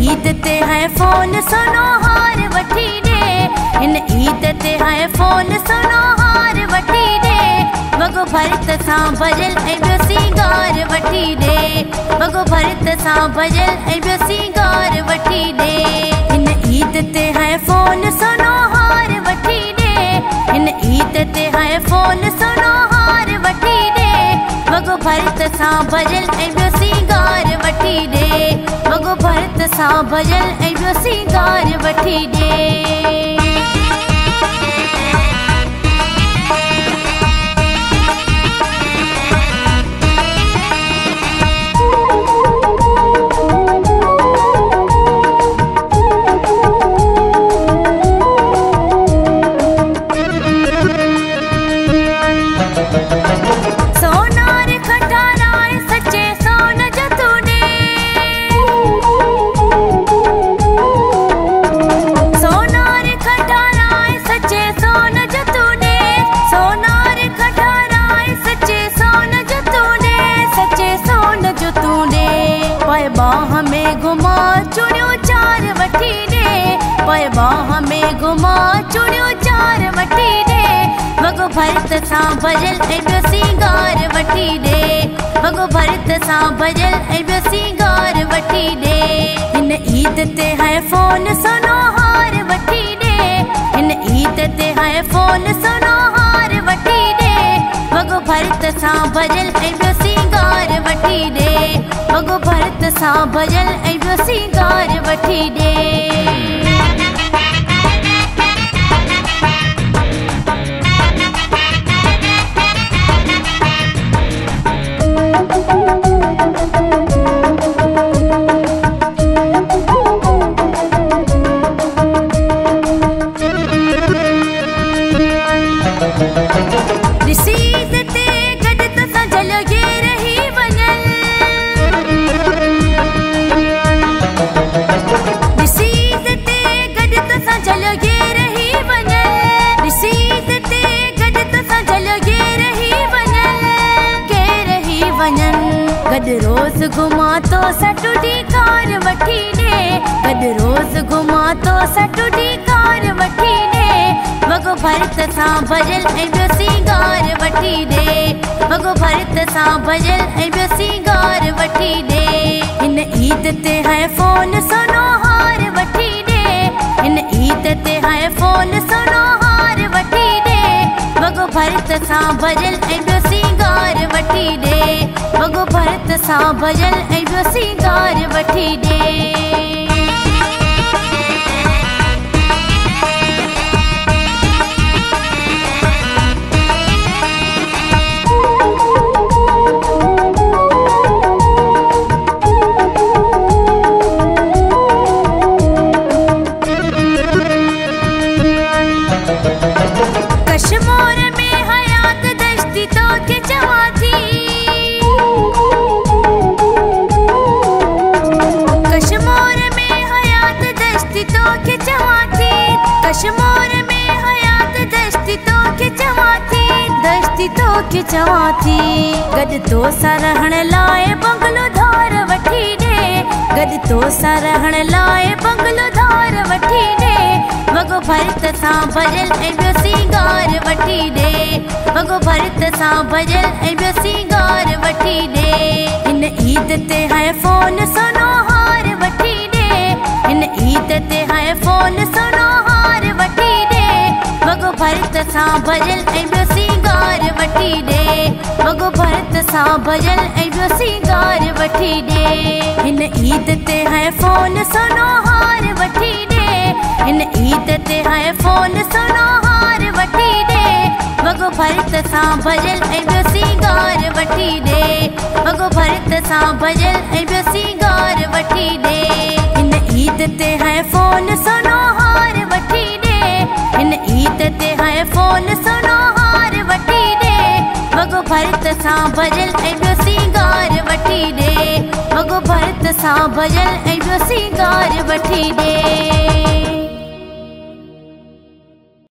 ईद ते है फोन सुनो हार वठी दे। इन ईद ते है फोन सुनो हार वठी दे। वगो भरत सां भजल ऐं ॿियो सिंगार वठी दे। वगो भरत सां भजल ऐं ॿियो सिंगार वठी दे। इन ईद ते है फोन सुनो हार वठी दे। इन ईद ते है फोन सुनो हार वठी दे। वगो भरत सां भजल ऐं ॿियो सिंगार वठी दे। वगो भरत सां भजल ऐं ॿियो सिंगार वठी दे। बाह में घुमा चूड़ियों चार वठी दे। पोइ बाह में घुमा चूड़ियों चार वठी दे। वगो भरत सां भजल ऐं ॿियो सिंगार वठी दे। वगो भरत सां भजल ऐं ॿियो सिंगार वठी दे। हिन ईद ते है फोन सुनो हार वठी दे। हिन ईद ते है फोन सुनो हार वठी दे। वगो भरत सां भजल ऐं ॿियो सिंगार वठी दे। वगो भरत सां भजल ऐं ॿियो सिंगार वठी दे। गॾु रोज़ घुमा तो सटुडी कार वठी दे। गॾु रोज़ घुमा तो सटुडी कार वठी दे। वगो भरत सां भजल ऐं ॿियो सिंगार वठी दे। वगो भरत सां भजल ऐं ॿियो सिंगार वठी दे। हिन ईद ते है फोन सुनो हार वठी दे। हिन ईद ते है फोन सुनो हार वठी दे। वगो भरत सां भजल ऐं ॿियो सिंगार वठी दे। वगो भरत सां भजल ऐं ॿियो सिंगार वठी दे। कश्मीर में हयात दश्ती तो के चवां थी। कश्मीर में हयात दश्ती तो के चवां थी। कश्मीर में हयात दश्ती तो के चवां थी। दश्ती तो के चवां थी। गॾु तो सां रहण लाइ बंगलो धार वठी दे। गॾु तो सां रहण लाइ बंगलो धार वठी दे। वगो भरत सां भजल ऐं ॿियो सिंगार वठी दे। वगो भरत सां भजल ऐं ॿियो सिंगार वठी दे। हिन ईद ते है फोन सुनो हार वठी दे। हिन ईद ते है फोन सुनो हार वठी दे। वगो भरत सां भजल ऐं ॿियो सिंगार वठी दे। वगो भरत सां भजल ऐं ॿियो सिंगार वठी दे। हिन ईद ते है फोन सुनो हार वठी दे। हिन ईद ते है फोन सुनो हार वठी दे। वगो भरत सां भजल ऐं ॿियो सिंगार वठी दे। वगो भरत सां भजल ऐं ॿियो सिंगार वठी दे। हिन ईद ते है फोन सुनो हार वठी दे। हिन ईद ते है फोन सुनो हार वठी दे। वगो भरत सां भजल ऐं ॿियो सिंगार वठी दे। वगो भरत सां भजल ऐं ॿियो सिंगार वठी दे।